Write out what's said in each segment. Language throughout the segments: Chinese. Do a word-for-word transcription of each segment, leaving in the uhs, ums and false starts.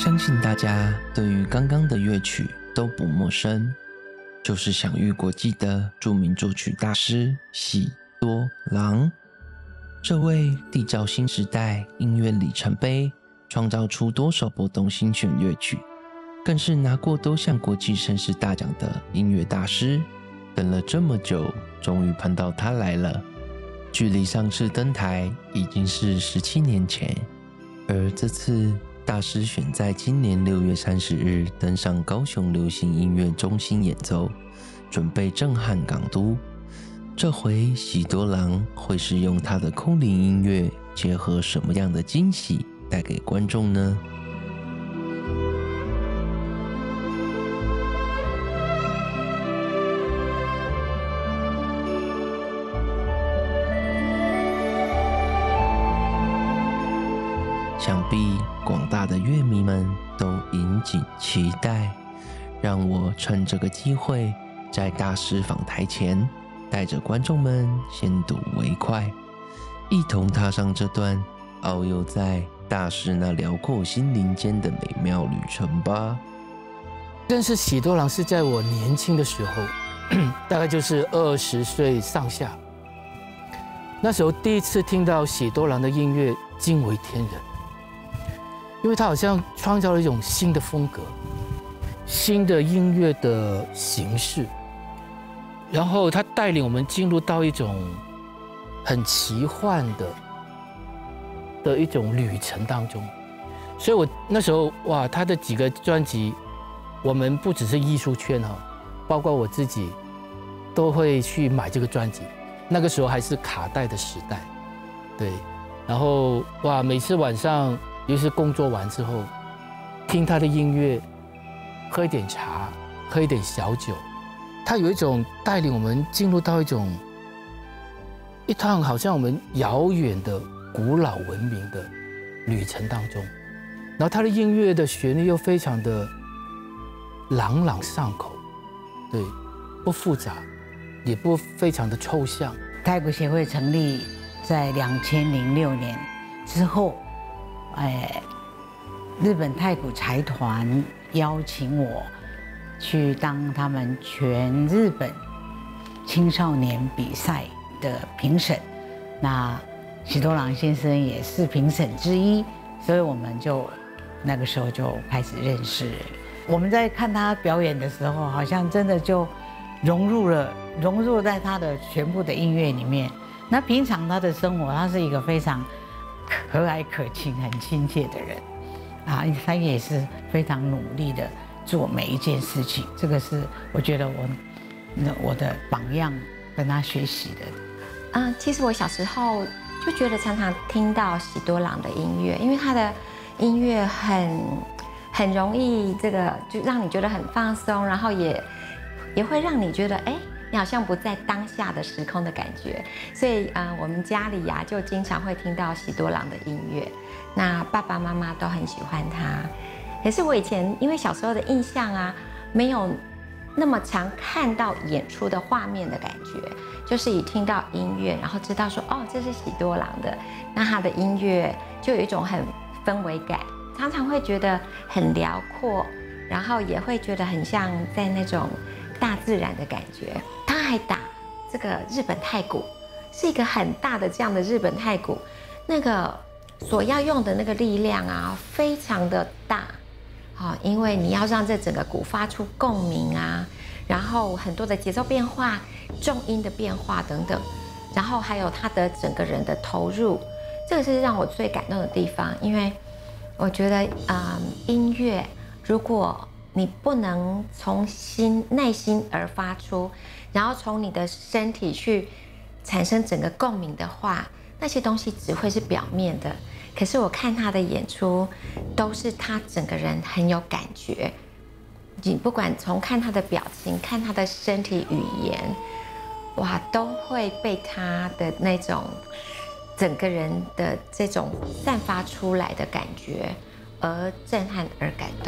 相信大家对于刚刚的乐曲都不陌生，就是享誉国际的著名作曲大师喜多郎。这位缔造新时代音乐里程碑，创造出多首波动心弦乐曲，更是拿过多项国际盛事大奖的音乐大师。等了这么久，终于盼到他来了。距离上次登台已经是十七年前，而这次大师选在今年六月三十日登上高雄流行音乐中心演奏，准备震撼港都。这回喜多郎会是用他的空灵音乐结合什么样的惊喜带给观众呢？想必广大的乐迷们都引颈期待，让我趁这个机会在大师访台前带着观众们先睹为快，一同踏上这段遨游在大师那辽阔心灵间的美妙旅程吧。 认识喜多郎是在我年轻的时候，大概就是二十岁上下。那时候第一次听到喜多郎的音乐，惊为天人，因为他好像创造了一种新的风格，新的音乐的形式。然后他带领我们进入到一种很奇幻的的一种旅程当中，所以我那时候哇，他的几个专辑，我们不只是艺术圈哈，包括我自己都会去买这个专辑。那个时候还是卡带的时代，对。然后哇，每次晚上尤其是工作完之后，听他的音乐，喝一点茶，喝一点小酒。它有一种带领我们进入到一种一趟好像我们遥远的古老文明的旅程当中，然后它的音乐的旋律又非常的朗朗上口，对，不复杂，也不非常的抽象。 太鼓协会成立在两千零六年之后，哎，日本太鼓财团邀请我去当他们全日本青少年比赛的评审，那喜多郎先生也是评审之一，所以我们就那个时候就开始认识。我们在看他表演的时候，好像真的就融入了，融入在他的全部的音乐里面。那平常他的生活，他是一个非常和蔼可亲、很亲切的人啊，他也是非常努力的做每一件事情，这个是我觉得我我的榜样，跟他学习的。 嗯，其实我小时候就觉得常常听到喜多郎的音乐，因为他的音乐很很容易这个就让你觉得很放松，然后也也会让你觉得哎，你好像不在当下的时空的感觉。所以嗯、呃，我们家里呀、啊、就经常会听到喜多郎的音乐，那爸爸妈妈都很喜欢他。可是我以前因为小时候的印象啊，没有那么常看到演出的画面的感觉，就是一听到音乐，然后知道说哦，这是喜多郎的，那他的音乐就有一种很氛围感，常常会觉得很辽阔，然后也会觉得很像在那种大自然的感觉。他还打这个日本太鼓，是一个很大的这样的日本太鼓，那个所要用的那个力量啊，非常的大。好，因为你要让这整个鼓发出共鸣啊，然后很多的节奏变化、重音的变化等等，然后还有他的整个人的投入，这个是让我最感动的地方。因为我觉得，嗯，音乐如果你不能从心内心而发出，然后从你的身体去产生整个共鸣的话，那些东西只会是表面的。可是我看他的演出，都是他整个人很有感觉。你不管从看他的表情，看他的身体语言，哇，都会被他的那种整个人的这种散发出来的感觉而震撼而感动。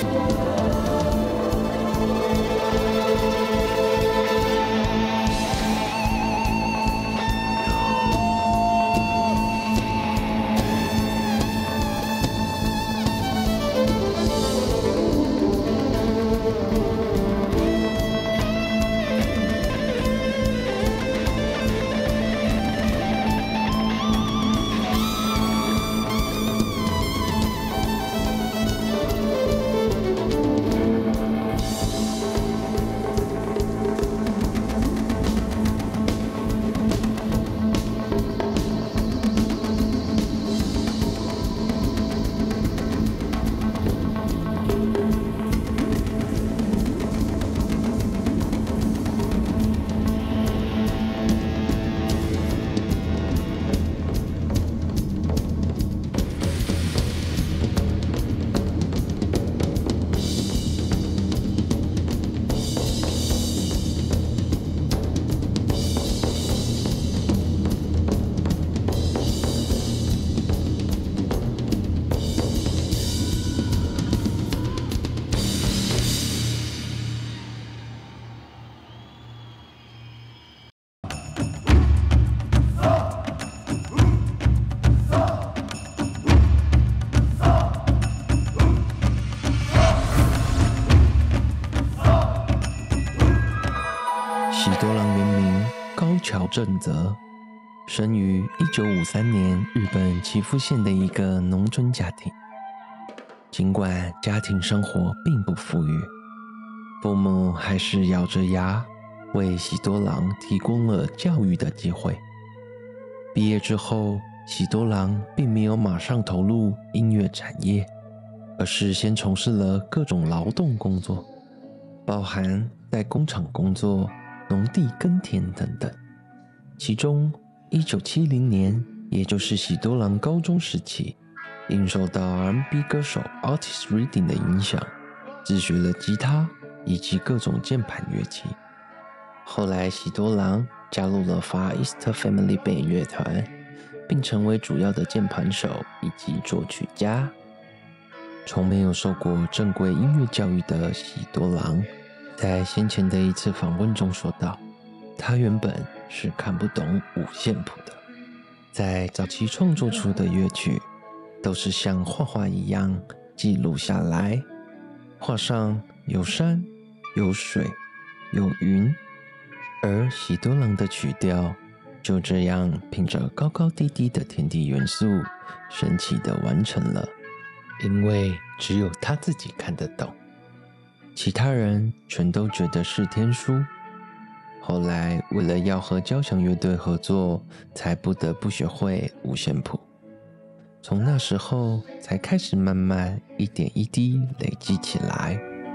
桥正则，生于一九五三年日本岐阜县的一个农村家庭。尽管家庭生活并不富裕，父母还是咬着牙为喜多郎提供了教育的机会。毕业之后，喜多郎并没有马上投入音乐产业，而是先从事了各种劳动工作，包含在工厂工作、农地耕田等等。其中一九七零年，也就是喜多郎高中时期，因受到 R and B 歌手 Otis Redding 的影响，自学了吉他以及各种键盘乐器。后来喜多郎加入了 Far East Family Band 乐团，并成为主要的键盘手以及作曲家。从没有受过正规音乐教育的喜多郎，在先前的一次访问中说道，他原本是看不懂五线谱的，在早期创作出的乐曲都是像画画一样记录下来，画上有山有水有云，而喜多郎的曲调就这样凭着高高低低的天地元素神奇地完成了，因为只有他自己看得懂，其他人全都觉得是天书。后来为了要和交响乐队合作，才不得不学会五线谱。从那时候才开始慢慢一点一滴累积起来。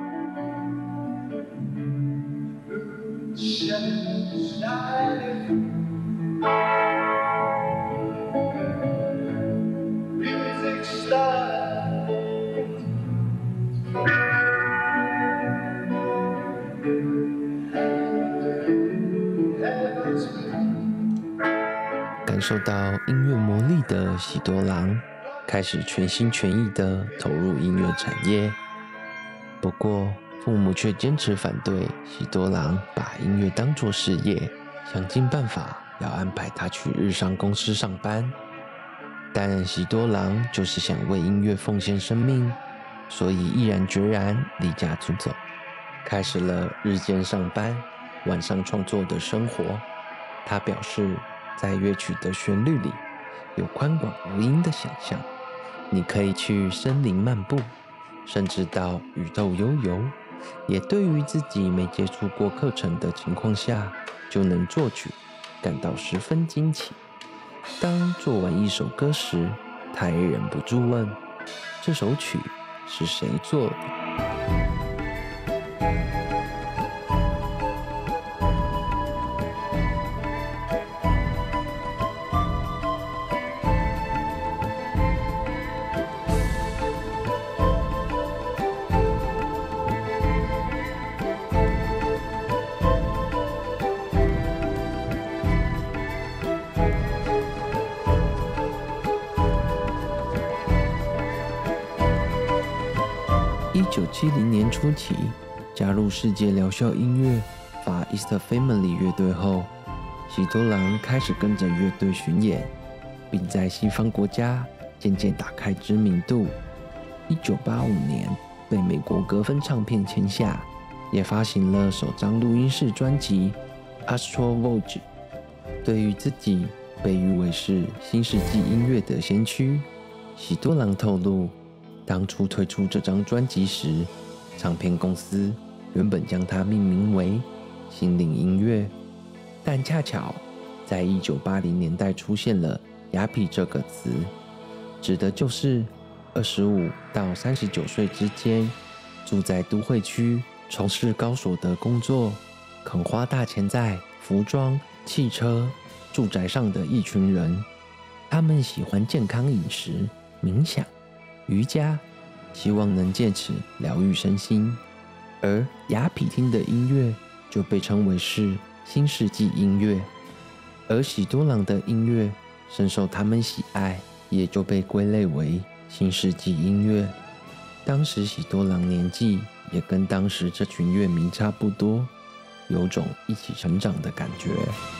感受到音乐魔力的喜多郎开始全心全意地投入音乐产业，不过父母却坚持反对喜多郎把音乐当作事业，想尽办法要安排他去日商公司上班。但喜多郎就是想为音乐奉献生命，所以毅然决然离家出走，开始了日间上班、晚上创作的生活。他表示，在乐曲的旋律里有宽广无垠的想象，你可以去森林漫步，甚至到宇宙悠游，也对于自己没接触过课程的情况下就能作曲感到十分惊奇。当做完一首歌时，他也忍不住问，这首曲是谁做的？ 一九七零年初期，加入世界疗效音乐 Far East Family 乐队后，喜多郎开始跟着乐队巡演，并在西方国家渐渐打开知名度。一九八五年被美国格芬唱片签下，也发行了首张录音室专辑《Astro Voyage》。对于自己被誉为是新世纪音乐的先驱，喜多郎透露，当初推出这张专辑时，唱片公司原本将它命名为心灵音乐，但恰巧在一九八零年代出现了雅痞这个词，指的就是二十五到三十九岁之间，住在都会区，从事高所得工作，肯花大钱在服装、汽车、住宅上的一群人。他们喜欢健康饮食、冥想、瑜伽，希望能借此疗愈身心。而雅痞听的音乐就被称为是新世纪音乐，而喜多郎的音乐深受他们喜爱，也就被归类为新世纪音乐。当时喜多郎年纪也跟当时这群乐迷差不多，有种一起成长的感觉。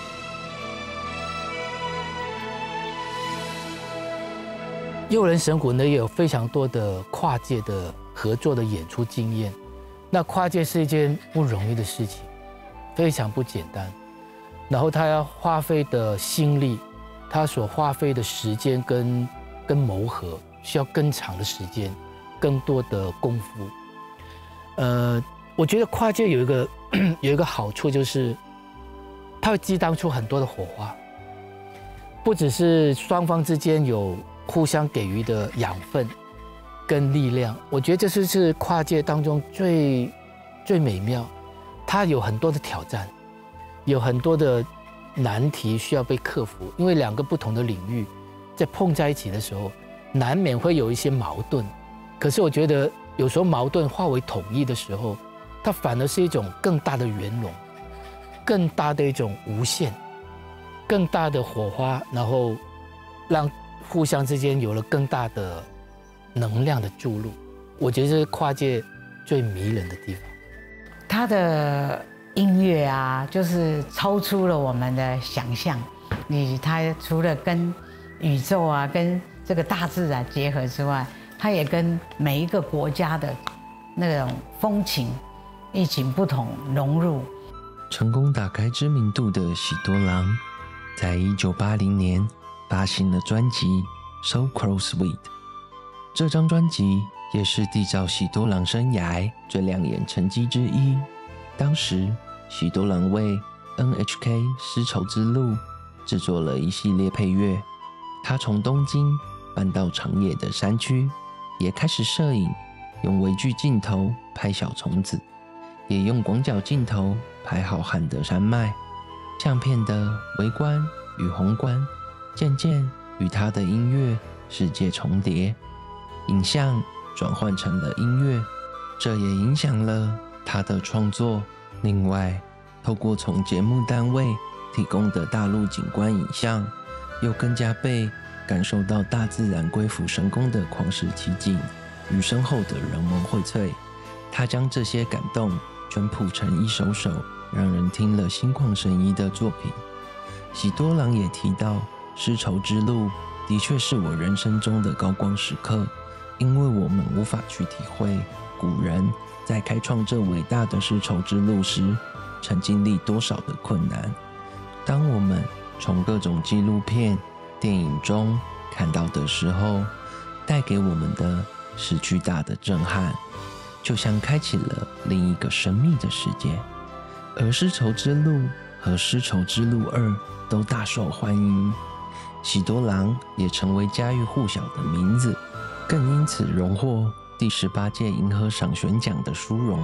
诱人神谷呢也有非常多的跨界的合作的演出经验。那跨界是一件不容易的事情，非常不简单。然后他要花费的心力，他所花费的时间跟跟磨合，需要更长的时间，更多的功夫。呃，我觉得跨界有一个有一个好处就是，它会激荡出很多的火花，不只是双方之间有互相给予的养分跟力量，我觉得这是是跨界当中最最美妙。它有很多的挑战，有很多的难题需要被克服，因为两个不同的领域在碰在一起的时候，难免会有一些矛盾。可是我觉得有时候矛盾化为统一的时候，它反而是一种更大的圆融，更大的一种无限，更大的火花，然后让互相之间有了更大的能量的注入。我觉得这是跨界最迷人的地方。 他的音乐啊，就是超出了我们的想象。你他除了跟宇宙啊、跟这个大自然结合之外，他也跟每一个国家的那种风情一起不同融入。 成功打开知名度的喜多郎，在一九八零年发行了专辑《So Close Sweet》。这张专辑也是缔造喜多郎生涯最亮眼成绩之一。当时，喜多郎为 N H K 丝绸之路制作了一系列配乐。他从东京搬到长野的山区，也开始摄影，用微距镜头拍小虫子，也用广角镜头拍浩瀚的山脉。相片的微观与宏观渐渐与他的音乐世界重叠，影像转换成了音乐，这也影响了他的创作。另外，透过从节目单位提供的大陆景观影像，又更加被感受到大自然鬼斧神工的旷世奇景与深厚的人文荟萃。他将这些感动全谱成一首首让人听了心旷神怡的作品。喜多郎也提到，丝绸之路的确是我人生中的高光时刻，因为我们无法去体会古人在开创这伟大的丝绸之路时曾经历多少的困难。当我们从各种纪录片、电影中看到的时候，带给我们的是巨大的震撼，就像开启了另一个神秘的世界。而丝绸之路和丝绸之路二都大受欢迎，喜多郎也成为家喻户晓的名字，更因此荣获第十八届银河赏选奖的殊荣。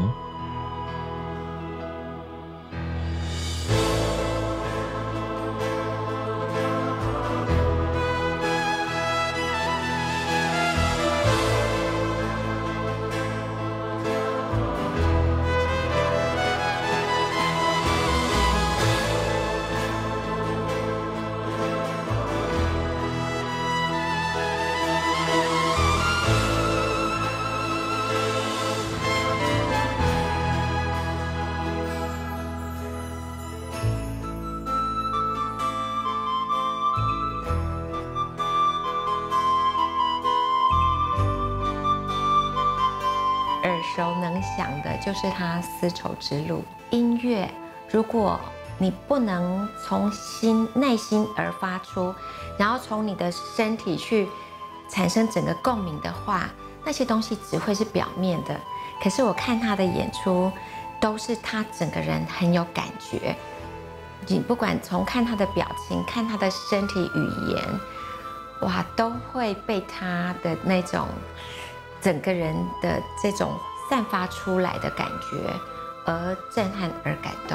熟能详的就是他丝绸之路。音乐，如果你不能从心内心而发出，然后从你的身体去产生整个共鸣的话，那些东西只会是表面的。可是我看他的演出，都是他整个人很有感觉。你不管从看他的表情，看他的身体语言，哇，都会被他的那种整个人的这种散发出来的感觉而震撼而感动。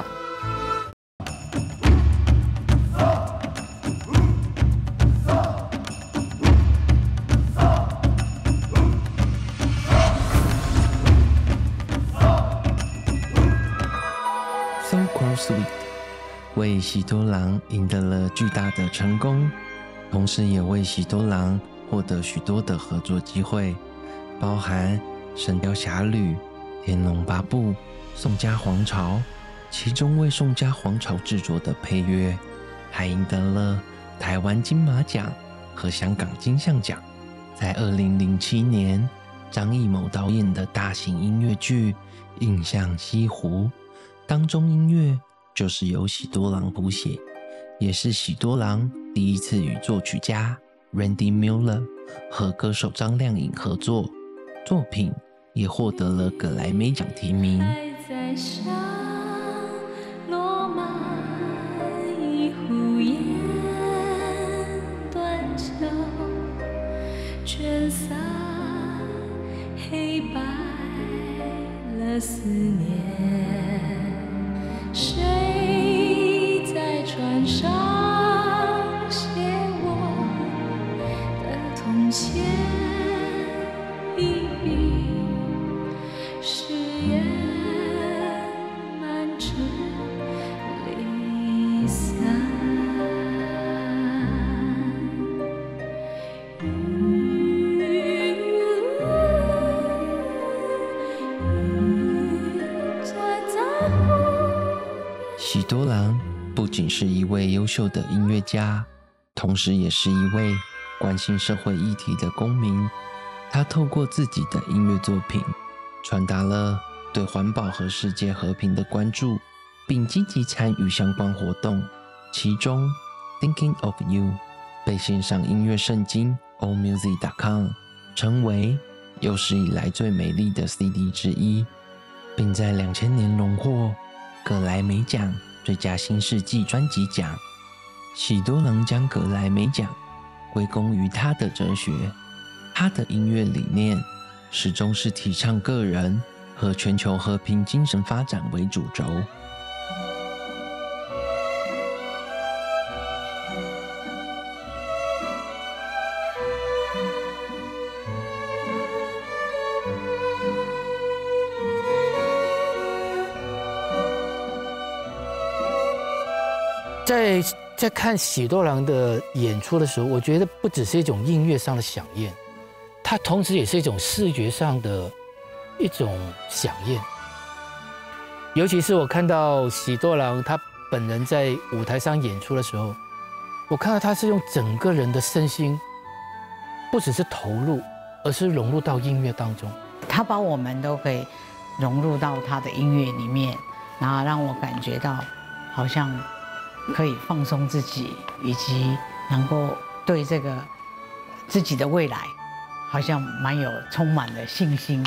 So Sweet 为喜多郎赢得了巨大的成功，同时也为喜多郎获得许多的合作机会，包含《神雕侠侣》、《天龙八部》、《宋家皇朝》，其中为《宋家皇朝》制作的配乐，还赢得了台湾金马奖和香港金像奖。在二零零七年，张艺谋导演的大型音乐剧《印象西湖》当中，音乐就是由喜多郎谱写，也是喜多郎第一次与作曲家 Randy Miller 和歌手张靓颖合作，作品也获得了葛莱美奖提名。在上落满一壶烟，断桥全洒黑白了思念。谁在船上写我的从前？一笔誓言满纸离散。 喜多郎不仅是一位优秀的音乐家，同时也是一位关心社会议题的公民。他透过自己的音乐作品，传达了对环保和世界和平的关注，并积极参与相关活动。其中 Thinking of You 被线上音乐圣经 all music dot com 称为有史以来最美丽的 C D 之一，并在两千年荣获葛莱美奖最佳新世纪专辑奖。喜多郎将葛莱美奖归功于他的哲学，他的音乐理念始终是提倡个人和全球和平精神发展为主轴。 在在看喜多郎的演出的时候，我觉得不只是一种音乐上的响应，它同时也是一种视觉上的一种响应。尤其是我看到喜多郎他本人在舞台上演出的时候，我看到他是用整个人的身心，不只是投入，而是融入到音乐当中。 他把我们都可以融入到他的音乐里面，然后让我感觉到好像可以放松自己，以及能够对这个自己的未来好像蛮有充满了信心。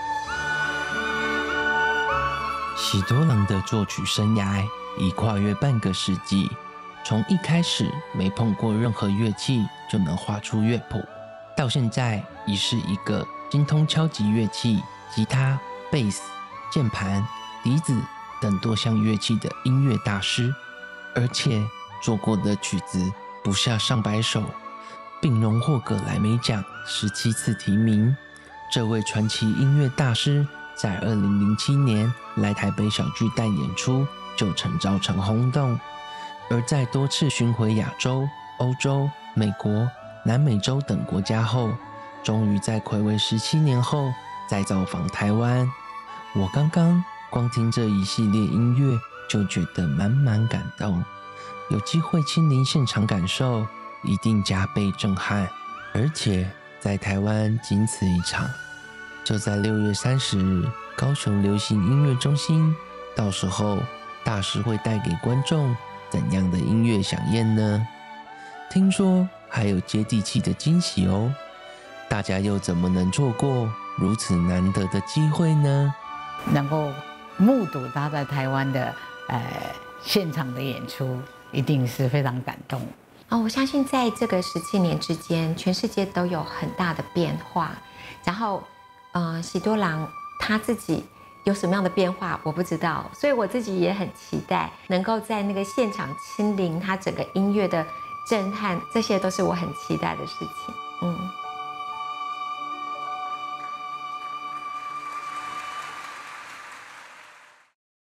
喜多郎的作曲生涯已跨越半个世纪，从一开始没碰过任何乐器就能画出乐谱，到现在已是一个精通敲击乐器、吉他、贝斯、键盘、笛子等多项乐器的音乐大师，而且做过的曲子不下上百首，并荣获葛莱美奖十七次提名。这位传奇音乐大师在二零零七年来台北小巨蛋演出就曾造成轰动，而在多次巡回亚洲、欧洲、美国、南美洲等国家后，终于在睽违十七年后再造访台湾。我刚刚光听这一系列音乐就觉得满满感动，有机会亲临现场感受，一定加倍震撼。而且在台湾仅此一场，就在六月三十日高雄流行音乐中心，到时候大师会带给观众怎样的音乐飨宴呢？听说还有接地气的惊喜哦，大家又怎么能错过如此难得的机会呢？ 能够目睹他在台湾的呃现场的演出，一定是非常感动。 啊、哦，我相信在这个十七年之间，全世界都有很大的变化。然后，呃，喜多郎他自己有什么样的变化，我不知道，所以我自己也很期待能够在那个现场亲临他整个音乐的震撼，这些都是我很期待的事情。嗯。